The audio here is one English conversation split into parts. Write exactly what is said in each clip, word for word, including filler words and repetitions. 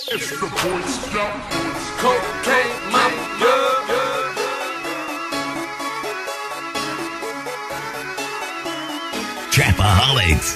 It's the Boy Scout Boys. Cocaine Mafia. Trapaholics.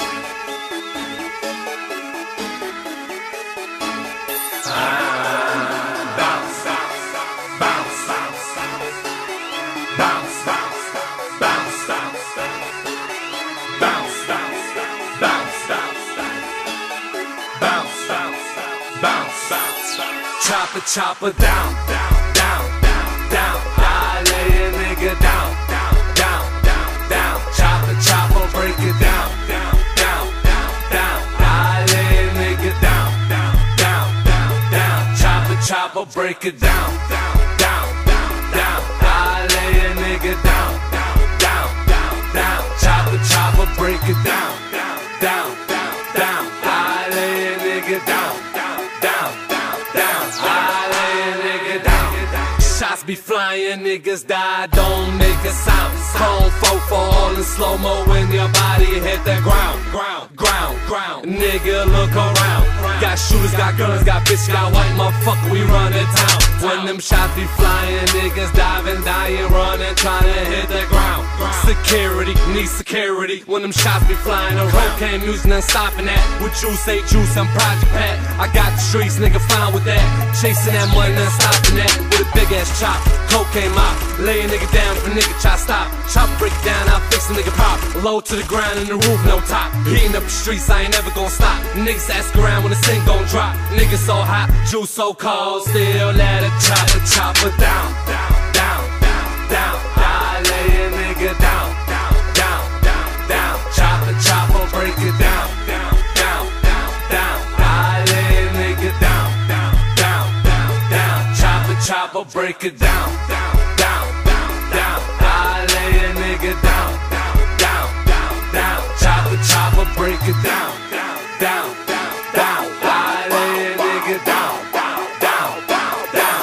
Chopper, chopper, down, down, down, down, down. I lay a nigga down, down, down, down, down. Chopper, chopper, break it down, down, down, down, down. I lay a nigga down, down, down, down, down. Chopper, chopper, break it down, down, down, down, down. I lay a nigga down, down, down, down, down. Chopper, chopper, break it down, down, down, down, down. I lay a nigga down, down, down, down, down. I lay a nigga down. Shots be flying, niggas die, don't make a sound. Chrome four for all in slow-mo when your body hit the ground. Ground, ground, ground. Nigga, look around. Got shooters, got guns, got bitches, got white motherfucker, we running town. When them shots be flying, niggas diving, dying, running, trying to hit the ground. Security, need security. When them shots be flying around, can't music, none stopping that. What you say, juice, I'm Project Pat. I got the streets, nigga, fine with that. Chasing that money, none stopping that. With a big ass chop, cocaine mop. Lay a nigga down if a nigga try to stop. Chop, break it down, I'll fix a nigga pop. Low to the ground and the roof, no top. Heating up the streets, I ain't never gonna stop. Niggas ask around when the sink gon' drop. Niggas so hot, juice so cold, still let it chop the chopper down, down, down, down, down. I lay a nigga down, down, down, down, down. Chop the chopper, break it down, down, down, down, down. I lay a nigga down, down, down, down, down. Chop the chopper, break it down, down, down, down, down. I lay a nigga down, down, down, down, down. Chop the chopper, break it down, down, down, down, down. I lay a nigga down, down, down, down, down.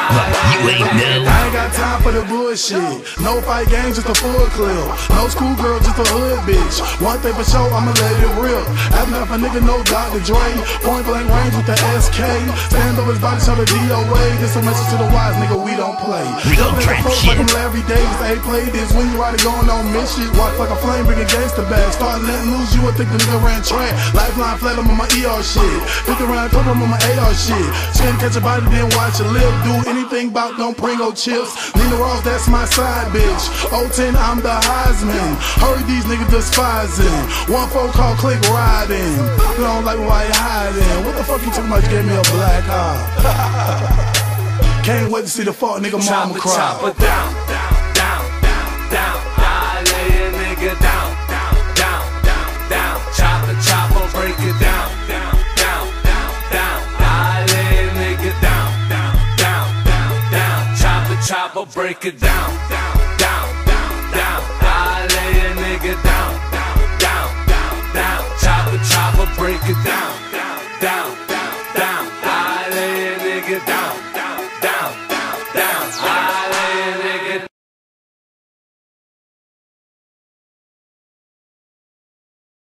You ain't know. I ain't got time for the bullshit. No fight games, just a full clip. No schoolgirl, just a hood bitch. One thing for sure, I'ma let it rip. After if a nigga know Doctor Dre, point blank range with the S K. Stand up his body, show the D O A. This a message to the wise, nigga, we don't play. We don't trap shit. Like Larry Davis, ain't play this. When you riding going on mission, walk like a flame, bringing gangsta back. Start letting loose, you would think the nigga ran track. Lifeline flat, I'm on my E R shit. Pick around, cover, I'm on my A R shit. Skin catch a body, then watch it live. Do anything about don't bring no chips. Nina Ross, that's my side bitch. oh ten, I'm the Heisman. Hurry, these niggas despising. One phone call, click riding. You don't like why you hiding. What the fuck you talking about? You gave me a black eye. Can't wait to see the fuck nigga Chop mama the cry. chopper down, down, down, down, down. I lay a nigga down, down, down, down, down. Chop the chopper, break it down, down, down, down, down. I lay a nigga down, down, down, down, down. Chop the chopper, break it down, down, down, down, down. I lay a nigga down, down, down, down, down. Chop the chopper, break it down, down, down, down, down. I lay a nigga down.